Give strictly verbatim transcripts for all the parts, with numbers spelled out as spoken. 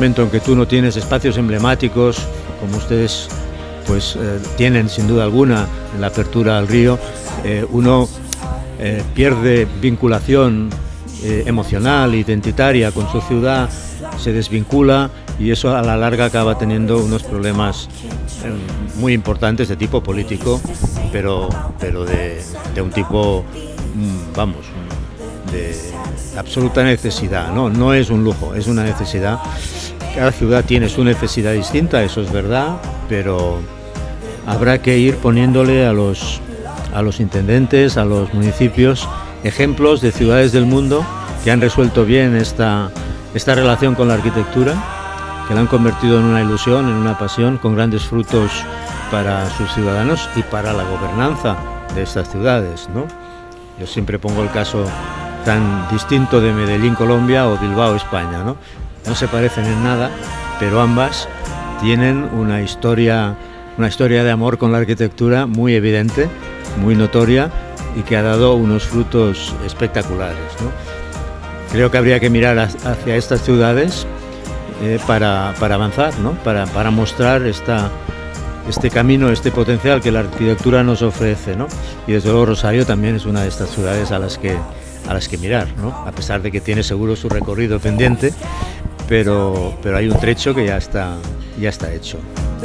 momento en que tú no tienes espacios emblemáticos, como ustedes pues eh, tienen sin duda alguna en la apertura al río, eh, uno eh, pierde vinculación eh, emocional, identitaria con su ciudad, se desvincula y eso a la larga acaba teniendo unos problemas eh, muy importantes de tipo político, pero, pero de, de un tipo, vamos, de absoluta necesidad, ¿no? No es un lujo, es una necesidad. Cada ciudad tiene su necesidad distinta, eso es verdad, pero habrá que ir poniéndole a los, a los intendentes, a los municipios, ejemplos de ciudades del mundo que han resuelto bien esta, esta relación con la arquitectura, que la han convertido en una ilusión, en una pasión, con grandes frutos para sus ciudadanos y para la gobernanza de estas ciudades, ¿no? Yo siempre pongo el caso tan distinto de Medellín, Colombia, o Bilbao, España, ¿no? No se parecen en nada, pero ambas tienen una historia, una historia de amor con la arquitectura muy evidente, muy notoria y que ha dado unos frutos espectaculares, ¿no? Creo que habría que mirar hacia estas ciudades eh, para, para avanzar, ¿no? Para, para mostrar esta, este camino, este potencial que la arquitectura nos ofrece, ¿no? Y desde luego Rosario también es una de estas ciudades a las que, a las que mirar, ¿no? A pesar de que tiene seguro su recorrido pendiente, pero, pero hay un trecho que ya está, ya está hecho.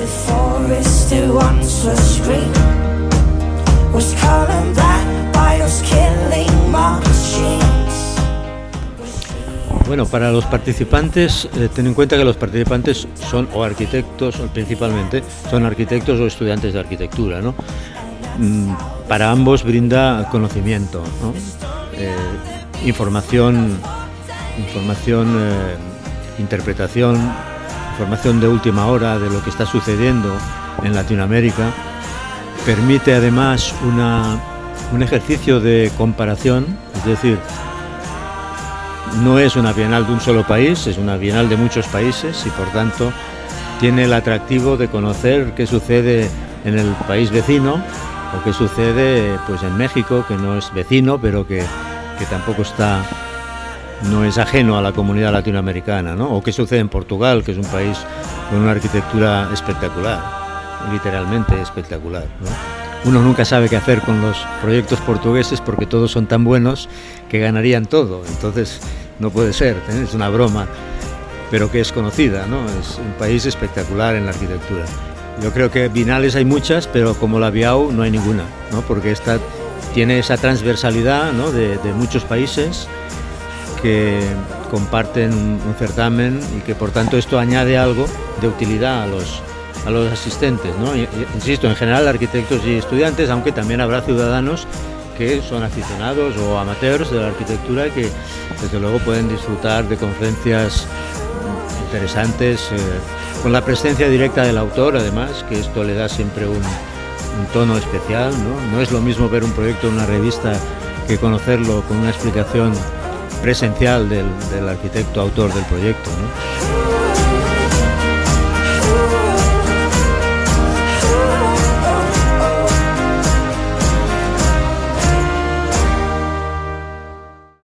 Bueno, para los participantes, eh, ten en cuenta que los participantes son o arquitectos, o principalmente, son arquitectos o estudiantes de arquitectura, ¿no? Mm, para ambos brinda conocimiento, ¿no? Eh, información, información, eh, interpretación, información de última hora de lo que está sucediendo en Latinoamérica. Permite además una, un ejercicio de comparación, es decir, no es una bienal de un solo país, es una bienal de muchos países y por tanto tiene el atractivo de conocer qué sucede en el país vecino o qué sucede pues en México, que no es vecino, pero que, que tampoco está, no es ajeno a la comunidad latinoamericana, ¿no? O qué sucede en Portugal, que es un país con una arquitectura espectacular, literalmente espectacular, ¿no? Uno nunca sabe qué hacer con los proyectos portugueses porque todos son tan buenos que ganarían todo, entonces no puede ser, ¿eh? Es una broma, pero que es conocida, ¿no? Es un país espectacular en la arquitectura. Yo creo que bienales hay muchas, pero como la Biau no hay ninguna, ¿no? Porque esta tiene esa transversalidad, ¿no? de, de muchos países que comparten un certamen y que por tanto esto añade algo de utilidad a los a los asistentes, ¿no? Insisto, en general arquitectos y estudiantes, aunque también habrá ciudadanos que son aficionados o amateurs de la arquitectura que desde luego pueden disfrutar de conferencias interesantes, eh, con la presencia directa del autor, además, que esto le da siempre un, un tono especial, ¿no? No es lo mismo ver un proyecto en una revista que conocerlo con una explicación presencial del, del arquitecto autor del proyecto, ¿no?